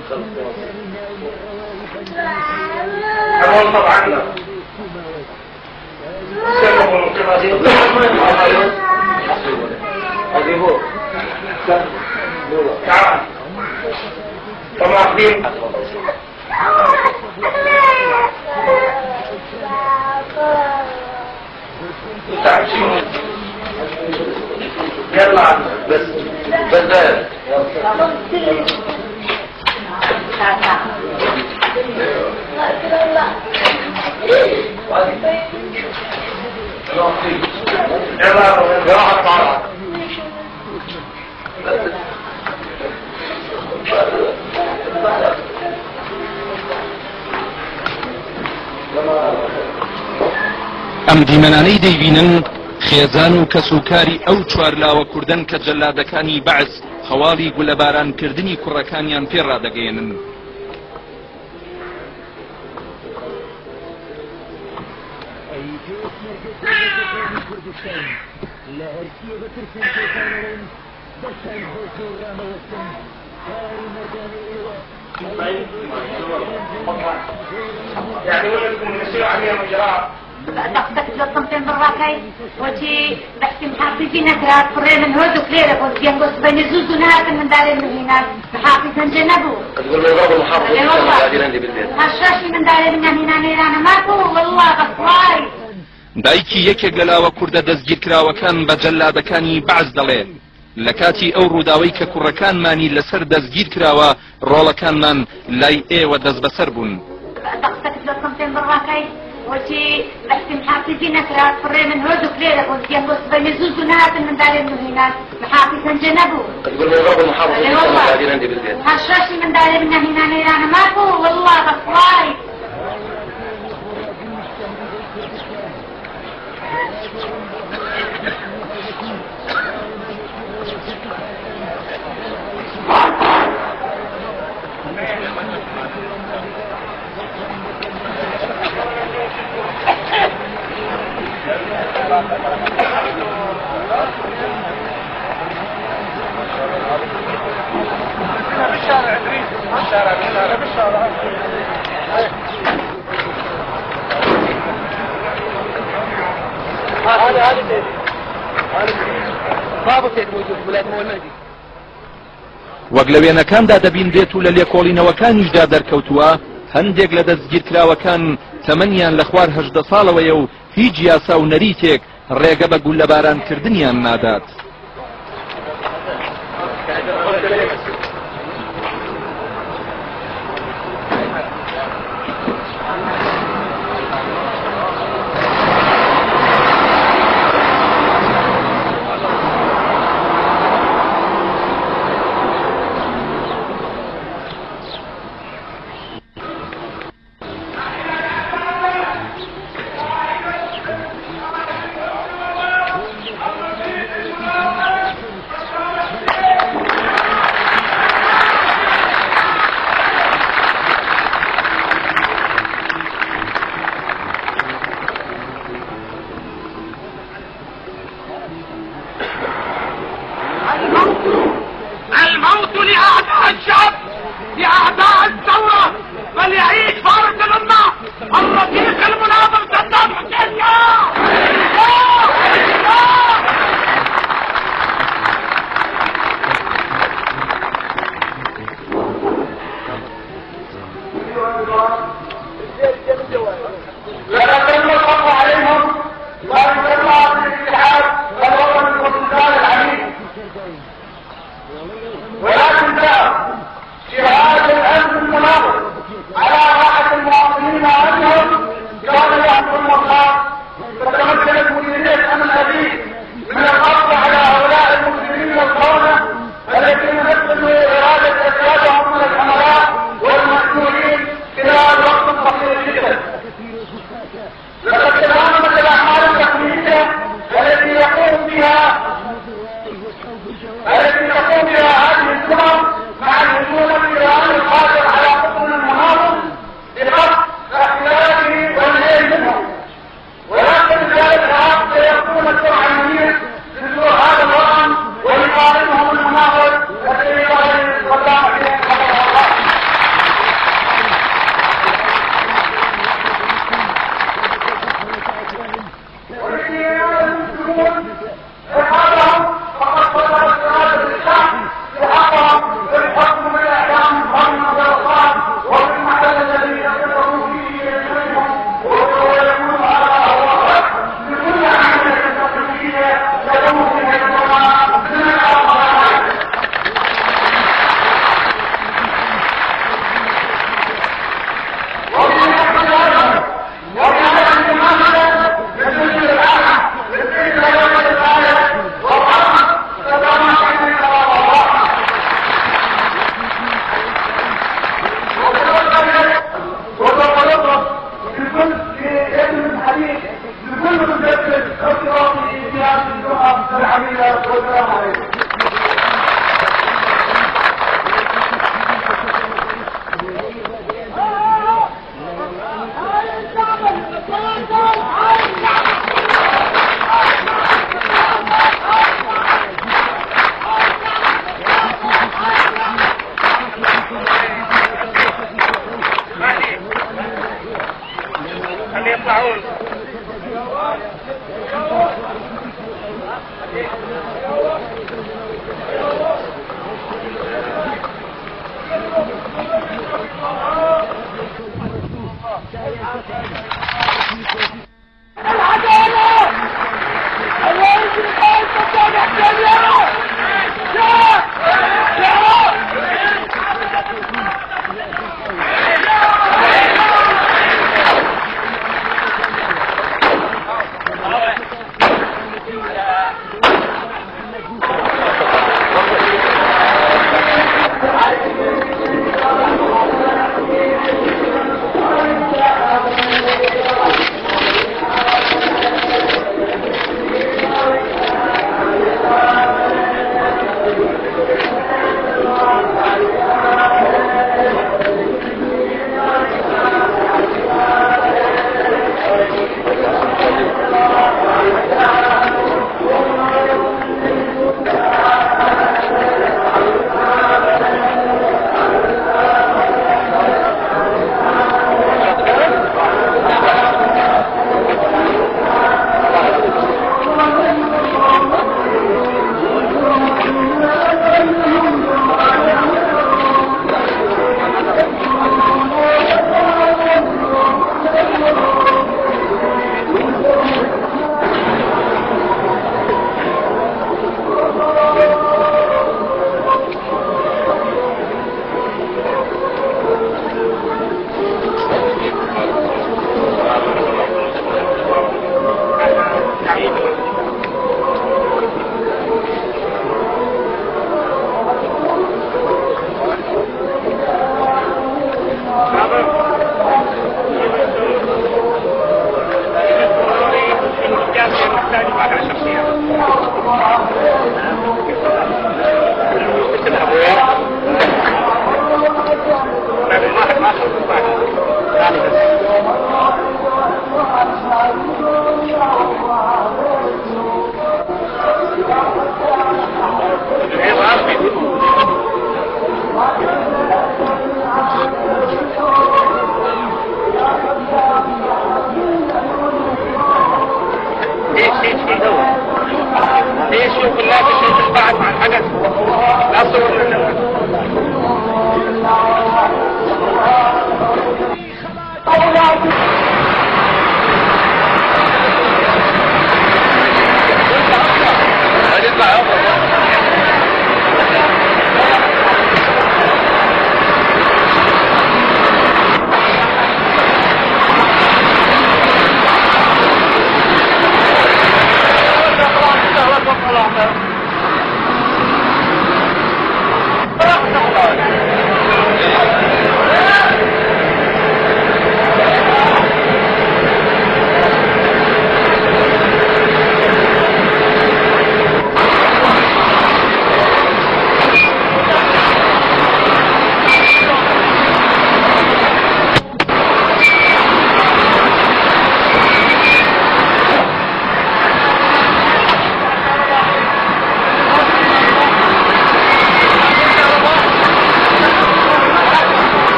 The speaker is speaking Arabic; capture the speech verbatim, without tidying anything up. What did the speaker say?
أول طبعا سمعوا القراءة هذه هو تعال طماطم تعال يلا بس بدل ئەم دیمەنانەی دەیبینن خێزان و کەسوکاری ئەو چوارلاوە کوردن کە جەلادەکانی بەعس هەواڵی گولەبارانکردنی کوڕەکانیان پێڕادەگەێنن. يعني ولدكم يصير عليها مجرى دقتك جلطمتين بالراكي وشي بحكي محافظين أكراد فري من هدو كليرة قلت بينقص بين زوز ونهات من دار المهينات محافظا جنبو تقول لي بابا محافظ قاعدين عندي بالبيت هشاشي من دار المهينة نيرانا ماكو والله غفواي دایکی یەکێک لەلاوە کووردە دەستگیرکراوەکان بە جەلادەکانی بەعس دەڵێ لە کاتی ئەو ڕووداوەی کە کوڕەکانمانی لەسەر دەستگیر کراوە ڕۆڵەکانمان لای ئێوە دەست بەسەر بوون. دقتك جلطمتين بالراكي وشي بحكي محافظين أكراد فري من هدو كليرة قلت بينقص بين زوز ونهات من دار المهينات محافظا جنبو تقول لي بابا محافظ قاعدين عندي بالبيت هشاشي من دار المهينة نيرانا ماكو والله غفواي هذا هذا سيدي بابا سيدي موجود ولاية مولدي وەک لە وێنەکاندا دەبیندێت و لە لێکۆڵینەوەکانیشدا دەرکەوتووە هەندێک لە دەستگیرکراوەکان تەمەنیان لە خوار هەژدە ساڵەوەیە و هیچ یاسا و نەریتێک ڕێگە بە گولەبارانکردنیان نادات. الموت لأعداء الشعب لأعداء الثورة فليعيش فارس الأمة الرفيق المناضل صدام حسين. ولكن جاء جهاد الأمن المناضل على راحة المواطنين أنهم كانوا يأمرون الله